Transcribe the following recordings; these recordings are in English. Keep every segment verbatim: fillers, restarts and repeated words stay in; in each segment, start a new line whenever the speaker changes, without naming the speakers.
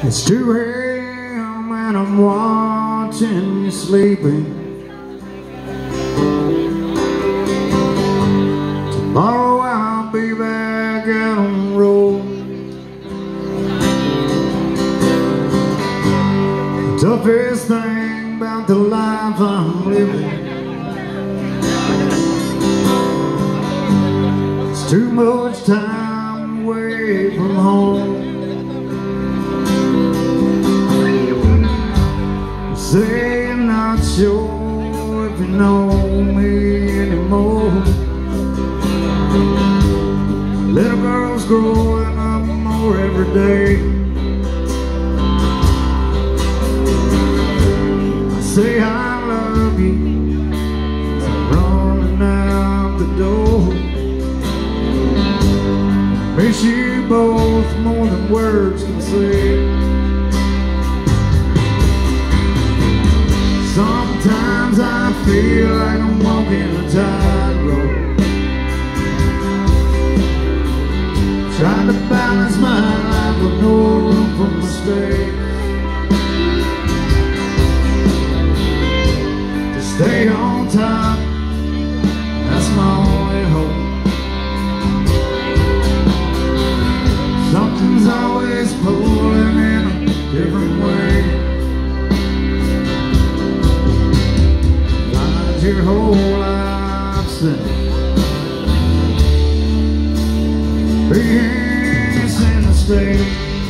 It's two a m and I'm watching you sleeping. Tomorrow I'll be back out on the road. The toughest thing about the life I'm living, it's too much time away from home. Say you're not sure if you know me anymore. Little girls growing up more every day. I say I love you as I'm running out the door. Miss you both more than words can say. Sometimes I feel like I'm walking a tightrope, trying to balance my life with no room for mistakes. To stay on top, that's my only hope. Something's always pulling in a different way. Your whole life since being in the state.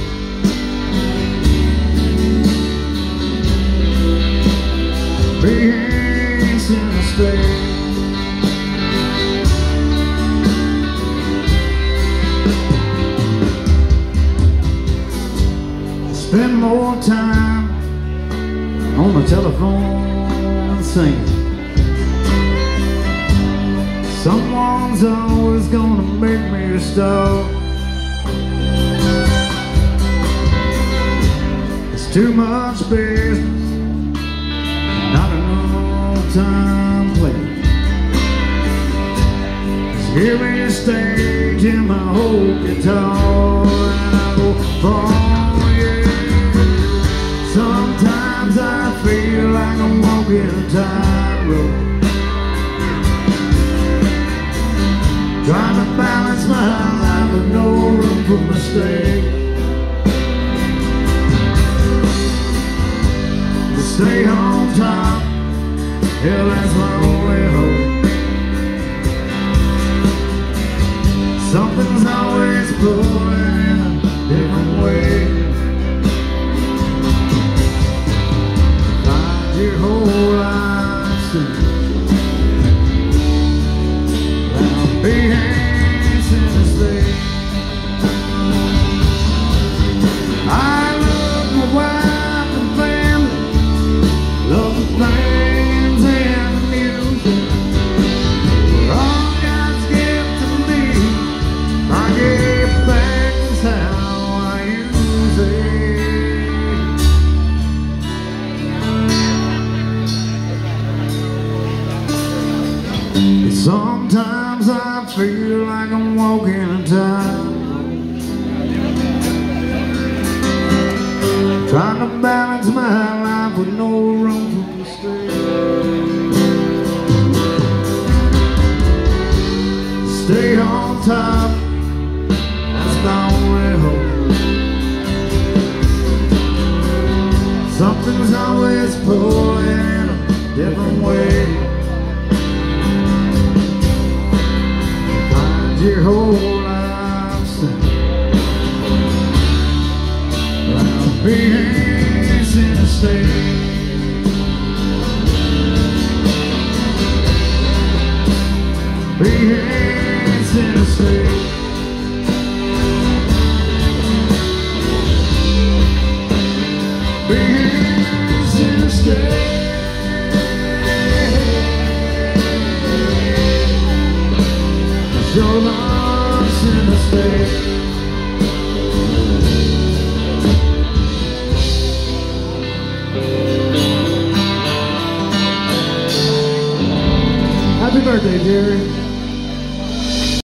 Being in the state. Spend more time on the telephone singing. Someone's always gonna make me stop. It's too much business, not enough time playing. Just give me a stage and my whole guitar, and I'll go for you. Sometimes I feel like I'm walking a tightrope, trying to balance my life with no room for mistake. To stay on top, yeah, that's my only hope. Something's always pulling in a different way. Find your whole life since being in the state. I love my wife and family, love the things and the music. We're all God's gift to me. I give back is how I use it. Sometimes I feel like I'm walking a tightrope, trying to balance my life with no room for mistake. Stay on top, that's my only hope. Something's always pulling in a different way. Your whole life since being in the state.